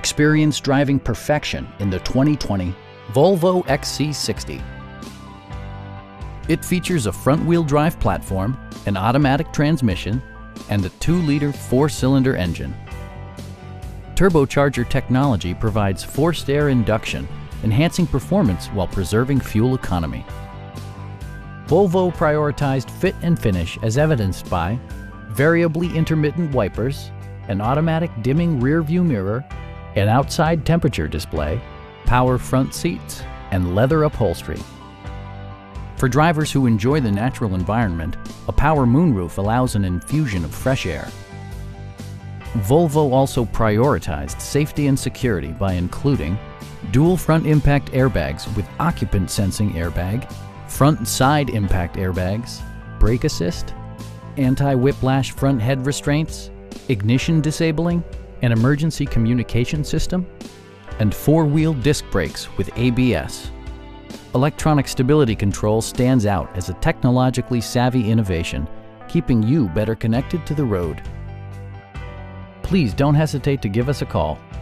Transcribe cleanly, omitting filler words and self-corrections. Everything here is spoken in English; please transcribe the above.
Experience driving perfection in the 2020 Volvo XC60. It features a front-wheel drive platform, an automatic transmission, and a 2-liter 4-cylinder engine. Turbocharger technology provides forced air induction, enhancing performance while preserving fuel economy. Volvo prioritized fit and finish as evidenced by variably intermittent wipers, an automatic dimming rear-view mirror, an outside temperature display, power front seats, and leather upholstery. For drivers who enjoy the natural environment, a power moonroof allows an infusion of fresh air. Volvo also prioritized safety and security by including dual front impact airbags with occupant sensing airbag, front and side impact airbags, brake assist, anti-whiplash front head restraints, ignition disabling, an emergency communication system, and 4-wheel disc brakes with ABS. Electronic stability control stands out as a technologically savvy innovation, keeping you better connected to the road. Please don't hesitate to give us a call.